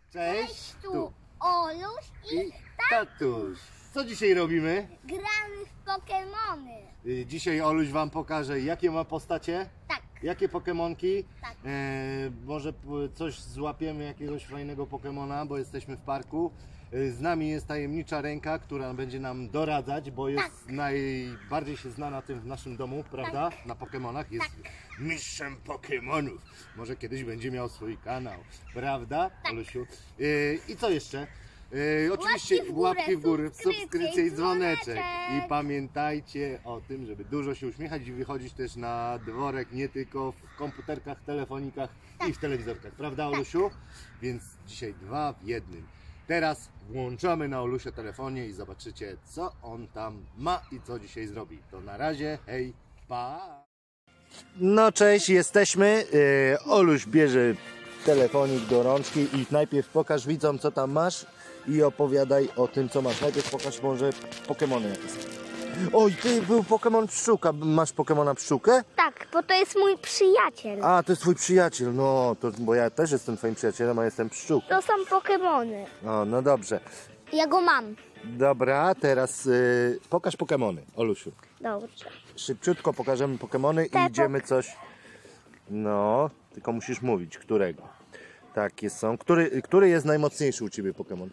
Cześć, tu Oluś i tatuś. Co dzisiaj robimy? gramy w Pokemony. Dzisiaj Oluś wam pokaże, jakie ma postacie, Tak, jakie pokemonki. tak. Może coś złapiemy, jakiegoś fajnego pokemona, bo jesteśmy w parku. Z nami jest tajemnicza ręka, która będzie nam doradzać, bo jest najbardziej się zna na tym w naszym domu, prawda? Na pokemonach. Jest mistrzem pokemonów. Może kiedyś będzie miał swój kanał, prawda, Olusiu? I co jeszcze? Oczywiście łapki w górę, subskrypcje i dzwoneczek. I pamiętajcie o tym, żeby dużo się uśmiechać i wychodzić też na dworek, nie tylko w komputerkach, telefonikach i w telewizorkach, prawda, Olusiu? Więc dzisiaj dwa w jednym. Teraz włączamy na Olusia telefonie i zobaczycie, co on tam ma i co dzisiaj zrobi. To na razie, hej, pa! No cześć, jesteśmy. Oluś bierze telefonik do rączki i najpierw pokaż widzom, co tam masz i opowiadaj o tym, co masz. Najpierw pokaż może Pokemony jakieś. Oj, ty był Pokemon Pszczółka. Masz Pokemona Pszczółkę? Tak, bo to jest mój przyjaciel. A, to jest twój przyjaciel. No, to, bo ja też jestem twoim przyjacielem, a jestem Pszczółką. To są Pokemony. O, no dobrze. Ja go mam. Dobra, teraz pokaż Pokemony, Olusiu. Dobrze. Szybciutko pokażemy Pokemony i idziemy coś. No, tylko musisz mówić, którego. Takie są. Który jest najmocniejszy u ciebie Pokemon?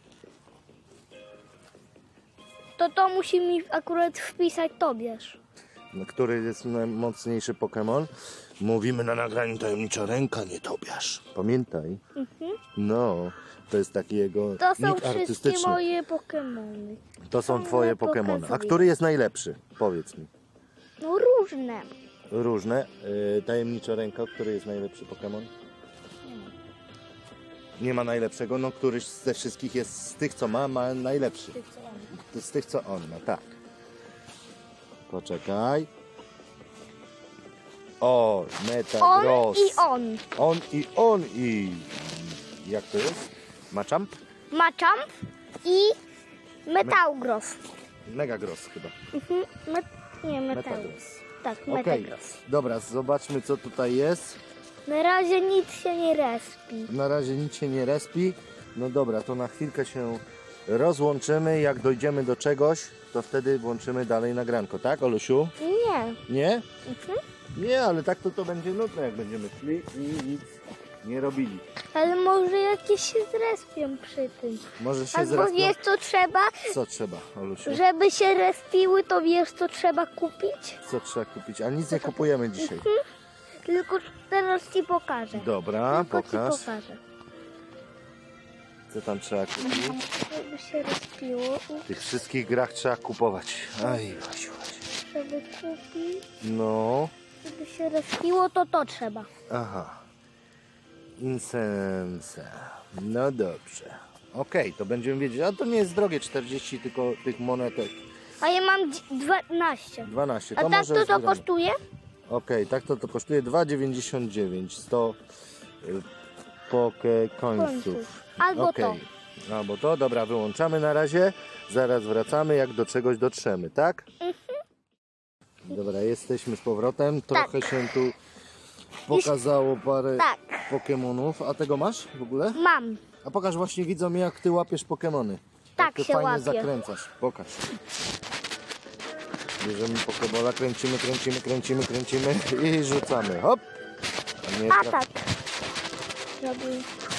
To musi mi akurat wpisać Tobiasz. No, który jest najmocniejszy Pokemon? Mówimy na nagraniu tajemnicza ręka, nie Tobiasz. Pamiętaj. No, to jest taki jego To są nick wszystkie artystyczny. moje Pokemony. To są twoje Pokemony. A pokazuję. który jest najlepszy? Powiedz mi. No różne. Różne. Tajemnicza ręka, który jest najlepszy Pokemon? Nie ma najlepszego, no któryś ze wszystkich jest z tych, co ma najlepszy. Z tych, co on ma, tak. Poczekaj. O, Metagross. On i On i... Jak to jest? Machamp? Machamp i Metagross. Megagross chyba. Nie, Metagross. Tak, Okej, Metagross. dobra, zobaczmy co tutaj jest. Na razie nic się nie respi. Na razie nic się nie respi. No dobra, to na chwilkę się rozłączymy. Jak dojdziemy do czegoś, to wtedy włączymy dalej nagranko, tak, Olusiu? Nie. Nie? Nie, ale tak to będzie nudne, jak będziemy szli i nic nie robili. Ale może jakieś się zrespią przy tym. Może się Albo zrespią. wiesz co trzeba? Co trzeba, Olusiu? Żeby się respiły, to wiesz co trzeba kupić? Co trzeba kupić? A nic nie kupujemy dzisiaj. Tylko teraz ci pokażę. Dobra, Tylko pokaż. ci pokażę. Co tam trzeba kupić? Żeby się respiło. W tych wszystkich grach trzeba kupować. Aj, Wasiu. Żeby kupić. No, Żeby się respiło, to trzeba. aha. Incense. No dobrze. Okej, to będziemy wiedzieć. A to nie jest drogie, 40 tylko tych monetek. A ja mam 12. 12. A To tak może to zbieramy. kosztuje? Okej, tak to kosztuje 2,99. 100 pokekońców. Albo Okej. Albo to, dobra, wyłączamy na razie. Zaraz wracamy, jak do czegoś dotrzemy, tak? Dobra, jesteśmy z powrotem. Trochę się tu pokazało parę Pokemonów. A tego masz w ogóle? Mam. A pokaż właśnie widzom, jak ty łapiesz Pokemony. Tak Jak ty się fajnie łapie. zakręcasz. Pokaż. Bierzemy Pokebola, kręcimy i rzucamy. Hop! Nie A tak. Żeby...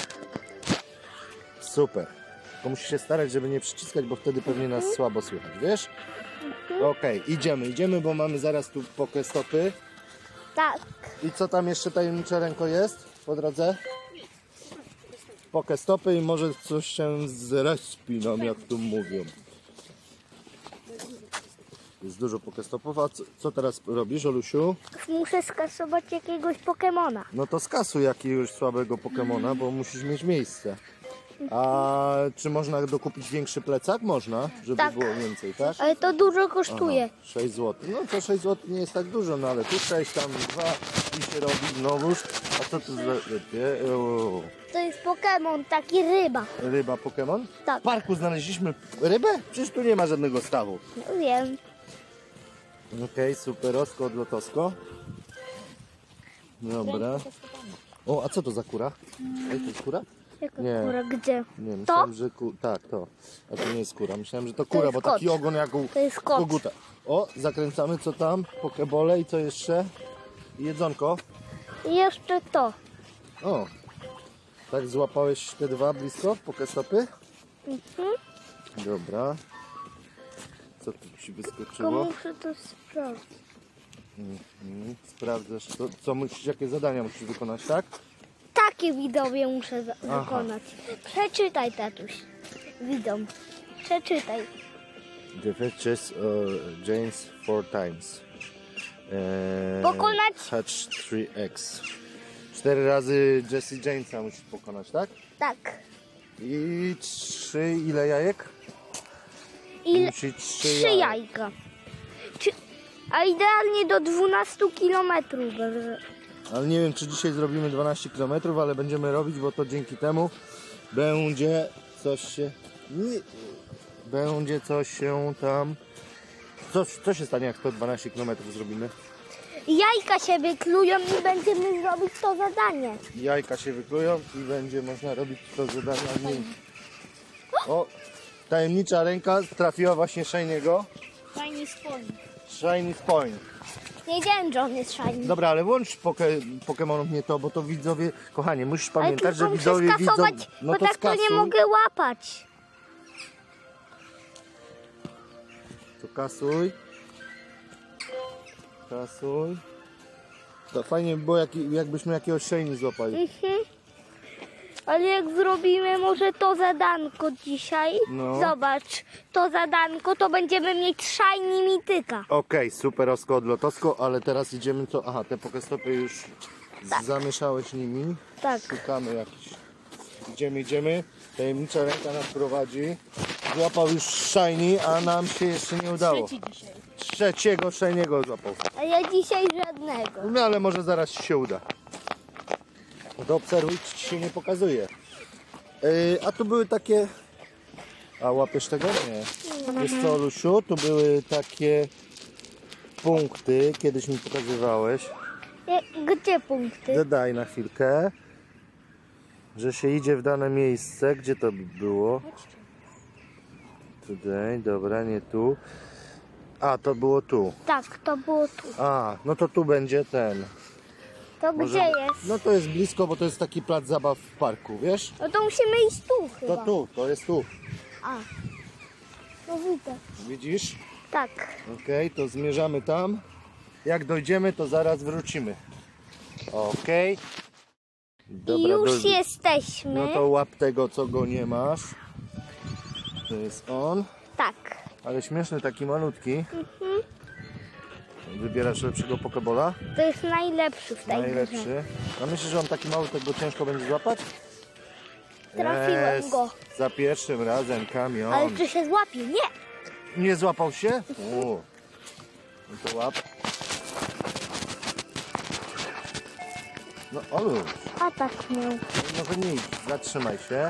Super. Tylko musisz się starać, żeby nie przyciskać, bo wtedy pewnie nas słabo słychać, wiesz? Okej, idziemy, bo mamy zaraz tu pokestopy. Tak. I co tam jeszcze tajemnicza ręko jest po drodze? Pokestopy i może coś się zrespi nam, jak tu mówią. Jest dużo pokestopów, a co teraz robisz, Olusiu? Muszę skasować jakiegoś Pokemona. No to skasuj jakiegoś słabego Pokemona, bo musisz mieć miejsce. A czy można dokupić większy plecak? Można, żeby było więcej, tak? Ale to dużo kosztuje. 6 zł. No to 6 zł nie jest tak dużo, no ale tu 6, tam 2 i się robi znowuż. A co to za... To jest Pokemon, taki ryba. Ryba Pokemon? Tak. W parku znaleźliśmy rybę? Przecież tu nie ma żadnego stawu. No wiem. Okej, superosko, odlotosko. Dobra. O, a co to za kura? Ej, to jest kura? Jaka Nie. kura? Gdzie? Nie, To? myślałem, że tak, to. A to nie jest kura. Myślałem, że to kura, jest bo kot. taki ogon jak u To jest kot. koguta. O, zakręcamy, co tam? Pokebole i co jeszcze? I jedzonko. I jeszcze to. O, tak złapałeś te dwa blisko, pokestopy? Mhm. Dobra. Co tu ci Tylko wyskoczyło? muszę to sprawdzić. Sprawdzasz, co musisz, jakie zadania musisz wykonać, tak? Takie widowie muszę Aha. wykonać. Przeczytaj, tatuś. Widzom. Przeczytaj. Defeches James 4 times. Pokonać? Hatch 3x. 4 razy Jesse Jamesa musisz pokonać, tak? Tak. I 3 ile jajek? Ile? Musi 3 3 jajek. jajka. A idealnie do 12 kilometrów. Ale nie wiem, czy dzisiaj zrobimy 12 km, ale będziemy robić, bo to dzięki temu będzie coś się... Będzie coś się tam... Co się stanie, jak to 12 km zrobimy? Jajka się wyklują i będziemy zrobić to zadanie. Jajka się wyklują i będzie można robić to zadanie. O, tajemnicza ręka trafiła właśnie Shiny'ego. Fajnie spojrzeć. Shiny Point. Nie wiem, że on jest shiny. Dobra, ale włącz Pokemonów nie to, bo to widzowie... Kochanie, musisz Ale pamiętać, tylko że muszę widzowie widzą... skasować, No bo to tak to nie skasuj. mogę łapać. To kasuj. Kasuj. To fajnie by było, jakbyśmy jakiegoś Shiny złapali. Mhm. Ale jak zrobimy może to zadanko dzisiaj, No. zobacz, to zadanko, to będziemy mieć shiny mityka. Okej, super Osko od Lotosko, ale teraz idziemy co... Aha, te Pokestopy już zamieszałeś nimi. Tak. Szukamy jakiś. Idziemy. Tajemnicza ręka nas prowadzi. Złapał już Shiny, a nam się jeszcze nie udało. Trzeciego Shiny'ego złapał. A ja dzisiaj żadnego. No ale może zaraz ci się uda. No to obserwuj, czy ci się nie pokazuje. A tu były takie... A łapiesz tego? Nie. Wiesz co, Olusiu? Tu były takie punkty, kiedyś mi pokazywałeś. Gdzie punkty? Dodaj na chwilkę, że się idzie w dane miejsce. Gdzie to by było? Tutaj, dobra, nie tu. A, to było tu. Tak, to było tu. A, no to tu będzie ten. To Może- gdzie jest? No to jest blisko, bo to jest taki plac zabaw w parku, wiesz? No to musimy iść tu chyba. To tu, to jest tu. A, no widzę. Widzisz? Tak. Okej, to zmierzamy tam. Jak dojdziemy, to zaraz wrócimy. Okej. I już jesteśmy. No to łap tego, co go nie masz. To jest on. Tak. Ale śmieszny, taki malutki. Wybierasz lepszego pokebola? To jest najlepszy w tej grze. Najlepszy. A myślisz, że on taki mały, tak go ciężko będzie złapać? Trafiłem Jest. go. Za pierwszym razem kamion. Ale czy się złapie? Nie. Nie złapał się? O. No to łap. No Olu, A tak miał. może nie idź, zatrzymaj się.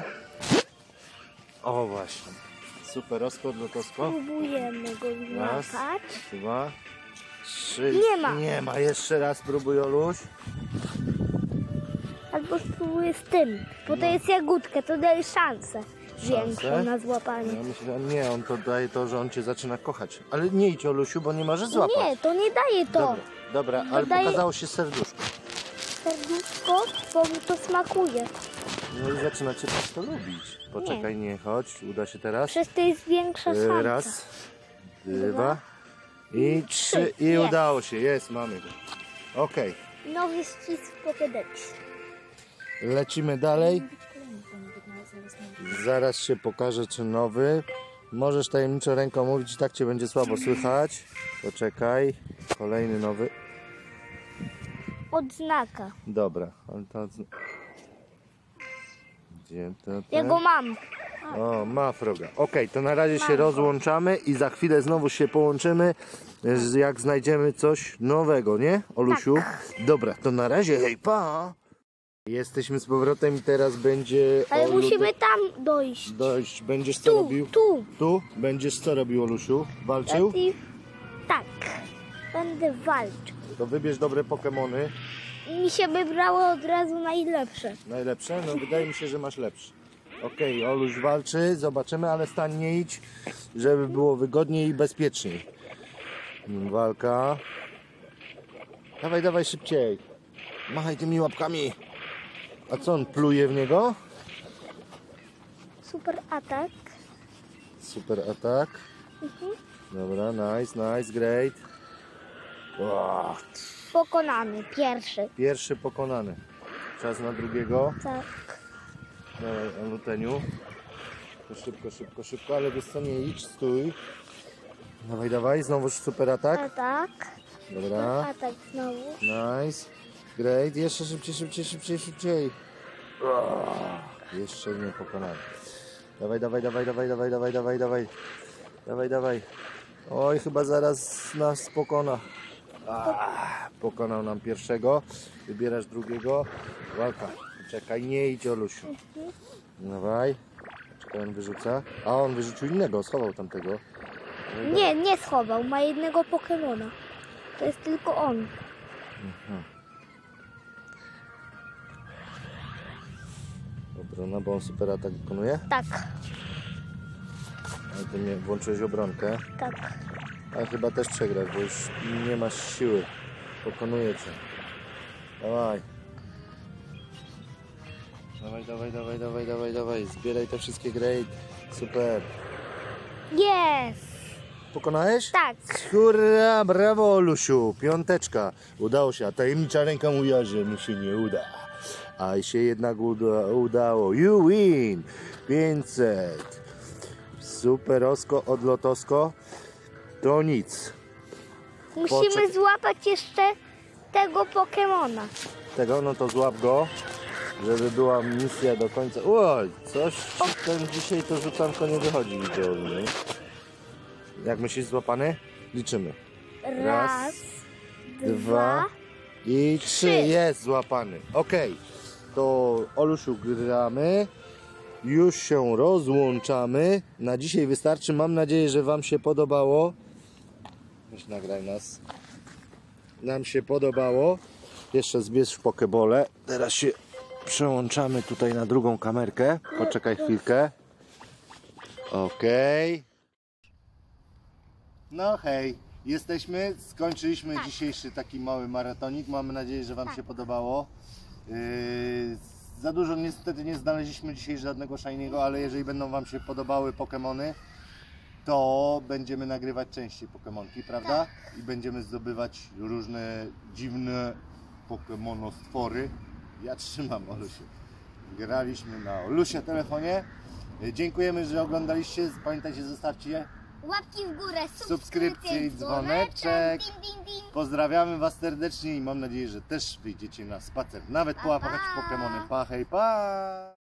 O właśnie. Super, rozkład lotosko. Próbujemy go Raz, złapać. 2, 3. Nie ma. Nie ma. Jeszcze raz próbuj, Oluś. Albo spróbuję z tym, bo to jest jagódka, to daje szansę większą na złapanie. Ja myślę, że nie, on to daje to, że on cię zaczyna kochać. Ale nie idź, Olusiu, bo nie możesz złapać. Nie, to nie daje to. Dobra, ale daje- pokazało się serduszko. Serduszko, bo mi to smakuje. No i zaczyna cię to lubić. Poczekaj, nie chodź, uda się teraz. Przez to jest większa szansa. Raz, dwa i trzy. I Jest. udało się, jest, mamy go. Okej, Nowy ścisk w Pokédex. lecimy dalej. Zaraz się pokaże, czy nowy. Możesz tajemniczo ręką mówić, i tak cię będzie słabo słychać. Poczekaj, kolejny nowy. Odznaka. Dobra, ale to... Gdzie to? Ja go mam. O, ma froga. Okej, to na razie się rozłączamy i za chwilę znowu się połączymy, jak znajdziemy coś nowego, nie, Olusiu? Dobra, to na razie, hej, pa! Jesteśmy z powrotem i teraz będzie... Ale Olu- musimy tam dojść. Dojść, będziesz co Tu, robił? tu. Tu? Będziesz co robił, Olusiu? Walczył? Tak. Będę walczył. To wybierz dobre Pokemony. mi się wybrało od razu najlepsze. Najlepsze? No wydaje mi się, że masz lepsze. Okej, Oluś walczy, zobaczymy, ale stań nie idź, żeby było wygodniej i bezpieczniej. Walka. Dawaj, dawaj szybciej. Machaj tymi łapkami. A co, on pluje w niego? Super atak. Super atak. Dobra, nice, great. Wow. Pokonany, pierwszy. Pierwszy pokonany. Czas na drugiego. Tak. Dawaj, Aluteniu. Szybko, ale wiesz co, nie idź, stój. Dawaj, znowu super atak. Atak. Dobra, Atak znowu. nice, great, jeszcze szybciej. Jeszcze nie pokonany. Dawaj. Oj, chyba zaraz nas pokona. Pokonał nam pierwszego, wybierasz drugiego. Walka, czekaj, nie idź, Olusiu. Dawaj, czekaj, on wyrzuca. A on wyrzucił innego, schował tamtego. Nie schował, ma jednego Pokemona. To jest tylko on. Obrona, bo on super atak wykonuje. Tak, Ale ty mnie włączyłeś obronkę. tak. Ale chyba też przegrasz, bo już nie masz siły. Pokonuje cię. Dawaj. Dawaj. Zbieraj te wszystkie great. Super. Jest! Pokonałeś? Tak. Hurra, brawo, Olusiu. Piąteczka. Udało się, a tajemnicza ręka mówiła, że mi się nie uda. A się jednak udało. You win. 500. Superosko, odlotosko. To nic. Musimy złapać jeszcze tego Pokemona. Tego, no to złap go, żeby była misja do końca. Oj, coś ten dzisiaj to rzucanko nie wychodzi, widzę. Jak myślisz, złapany? Liczymy. Raz, Dwa i trzy. Jest złapany. Okej, to Olusiu gramy. Już się rozłączamy. Na dzisiaj wystarczy. Mam nadzieję, że Wam się podobało. Weź nagraj nas. Nam się podobało. Jeszcze zbierz pokebole. Teraz się przełączamy tutaj na drugą kamerkę. Poczekaj chwilkę. Okej. No hej, jesteśmy. Skończyliśmy dzisiejszy taki mały maratonik. Mamy nadzieję, że Wam się podobało. Za dużo niestety nie znaleźliśmy dzisiaj żadnego shiniego, ale jeżeli będą Wam się podobały Pokemony, to będziemy nagrywać częściej Pokemonki, prawda? I będziemy zdobywać różne dziwne Pokemonostwory. Ja trzymam Olusiu. Graliśmy na Olusia telefonie. Dziękujemy, że oglądaliście. Pamiętajcie, zostawcie Łapki w górę, subskrypcję i dzwoneczek. Ding, ding, ding. Pozdrawiamy Was serdecznie i mam nadzieję, że też wyjdziecie na spacer. Nawet połapać Pokemony. Pa, hej, pa!